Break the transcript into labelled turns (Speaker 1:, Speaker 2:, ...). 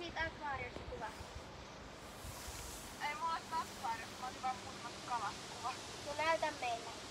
Speaker 1: siitä akvaariosta kuva?
Speaker 2: Ei mulla ole akvaariosta, mä otin vaan muutamat kalat kuva.
Speaker 1: No näytä meille.